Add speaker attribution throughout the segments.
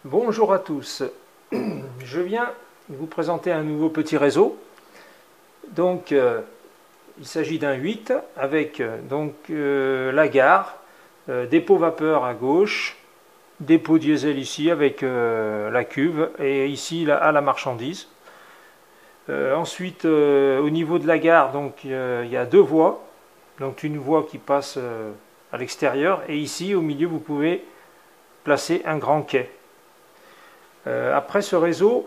Speaker 1: Bonjour à tous, je viens vous présenter un nouveau petit réseau. Donc il s'agit d'un 8 avec la gare, dépôt vapeur à gauche, dépôt diesel ici avec la cuve et ici à la marchandise. Ensuite au niveau de la gare, il y a deux voies, donc une voie qui passe à l'extérieur et ici au milieu vous pouvez placer un grand quai. Après ce réseau,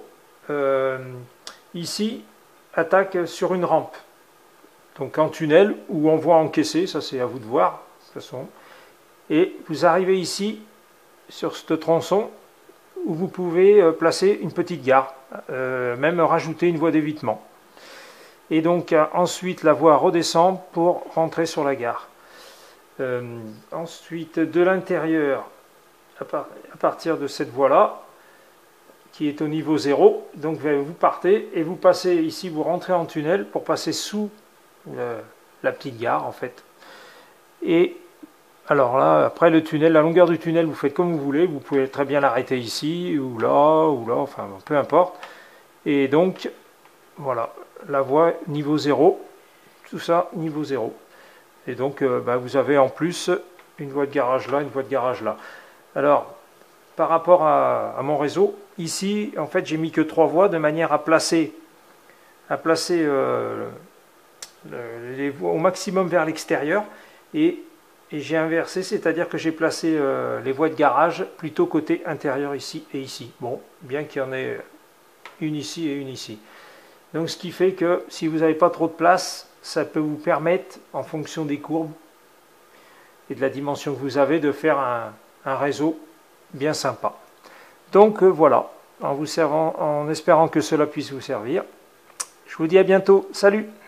Speaker 1: ici, attaque sur une rampe, donc en tunnel ou en voie encaissée, ça c'est à vous de voir, de toute façon. Et vous arrivez ici, sur ce tronçon, où vous pouvez placer une petite gare, même rajouter une voie d'évitement. Et donc ensuite la voie redescend pour rentrer sur la gare. Ensuite, de l'intérieur, à partir de cette voie-là, qui est au niveau 0, donc vous partez et vous passez ici, vous rentrez en tunnel pour passer sous la petite gare en fait. Et alors là, après le tunnel, la longueur du tunnel, vous faites comme vous voulez, vous pouvez très bien l'arrêter ici ou là, enfin peu importe. Et donc voilà, la voie niveau 0, tout ça niveau 0. Et donc vous avez en plus une voie de garage là, une voie de garage là. Alors par rapport à mon réseau, ici, en fait, j'ai mis que 3 voies de manière à placer les voies au maximum vers l'extérieur. Et j'ai inversé, c'est-à-dire que j'ai placé les voies de garage plutôt côté intérieur ici et ici. Bon, bien qu'il y en ait une ici et une ici. Donc, ce qui fait que si vous n'avez pas trop de place, ça peut vous permettre, en fonction des courbes et de la dimension que vous avez, de faire un réseau bien sympa. Donc voilà, en espérant que cela puisse vous servir. Je vous dis à bientôt. Salut!